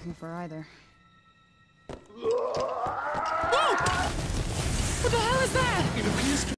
looking for either. Whoa! What the hell is that? It appears to